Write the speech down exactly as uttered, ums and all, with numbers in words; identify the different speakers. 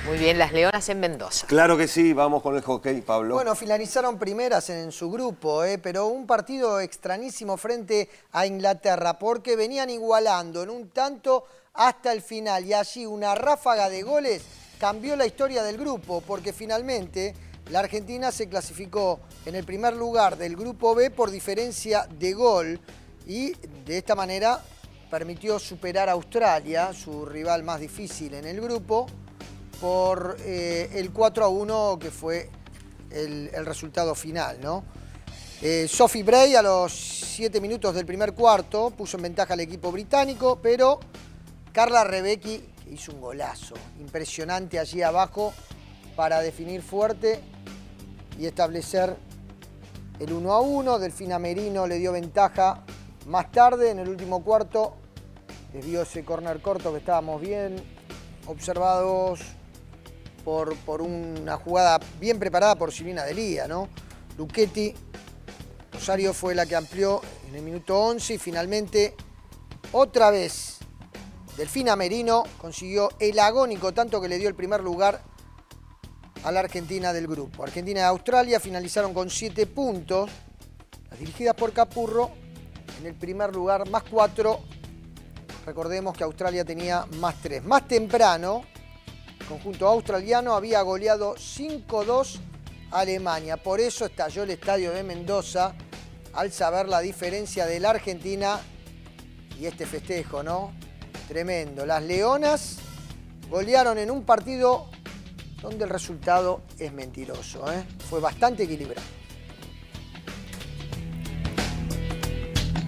Speaker 1: Muy bien, las Leonas en Mendoza.
Speaker 2: Claro que sí, vamos con el hockey, Pablo.
Speaker 3: Bueno, finalizaron primeras en su grupo, eh, pero un partido extrañísimo frente a Inglaterra, porque venían igualando en un tanto hasta el final, y allí una ráfaga de goles cambió la historia del grupo, porque finalmente la Argentina se clasificó en el primer lugar del grupo B por diferencia de gol, y de esta manera permitió superar a Australia, su rival más difícil en el grupo, por eh, el cuatro a uno que fue el, el resultado final, ¿no? Eh, Sophie Bray a los siete minutos del primer cuarto puso en ventaja al equipo británico, pero Carla Rebecki, que hizo un golazo impresionante allí abajo para definir fuerte y establecer el uno a uno. Delfina Merino le dio ventaja más tarde en el último cuarto. Desvió ese córner corto que estábamos bien observados por, por una jugada bien preparada por Silvina Delía, ¿no? Luchetti, Rosario fue la que amplió en el minuto once y finalmente otra vez Delfina Merino consiguió el agónico tanto que le dio el primer lugar a la Argentina del grupo. Argentina y Australia finalizaron con siete puntos, las dirigidas por Capurro en el primer lugar, más cuatro. Recordemos que Australia tenía más tres. Más temprano, el conjunto australiano había goleado cinco dos a Alemania. Por eso estalló el estadio de Mendoza al saber la diferencia de la Argentina y este festejo, ¿no? Tremendo. Las Leonas golearon en un partido donde el resultado es mentiroso, ¿eh? Fue bastante equilibrado.